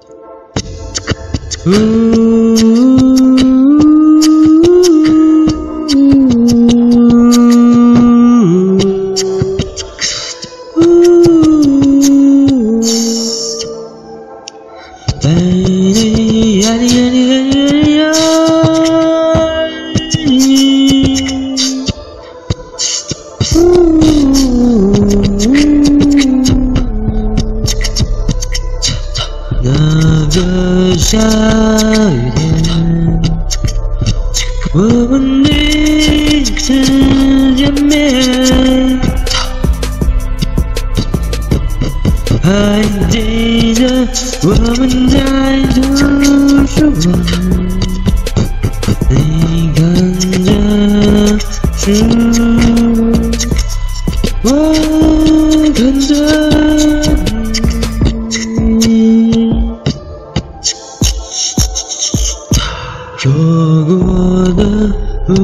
那个下雨天，我们第一次见面，还记得我们在图书馆，你看着书，我看着。说过的不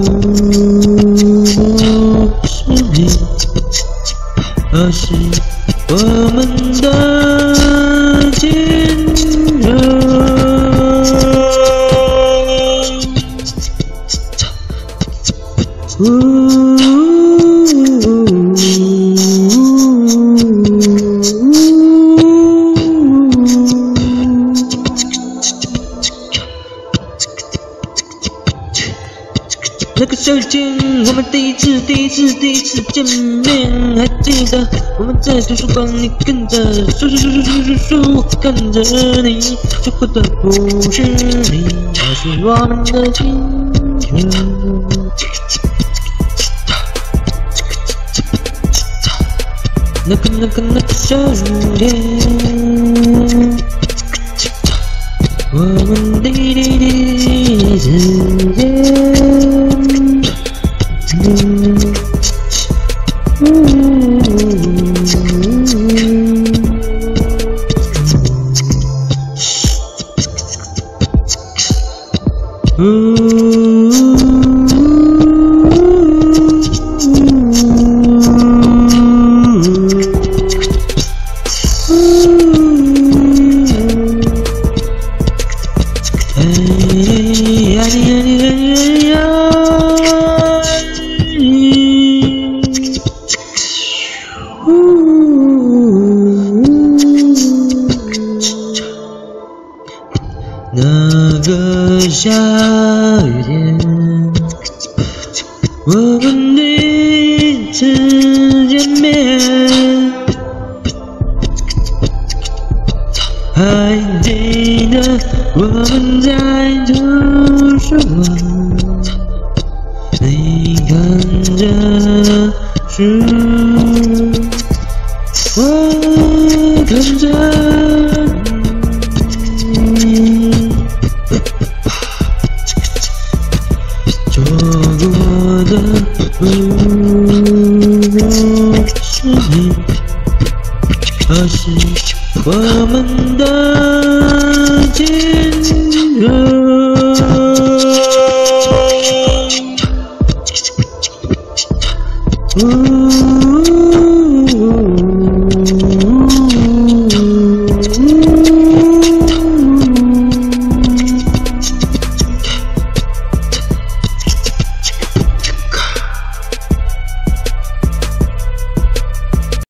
是你，而是我们的今那个夏天，我们第一次见面，还记得我们在图书馆，你跟着书，我看着你，说过的不是你，而是我们的青春。那个夏天，我们第一次见。那个下雨天，我们第一次见面，还记得我们在图书馆，你看着书，我看着说过的不是你，而是我们的今日。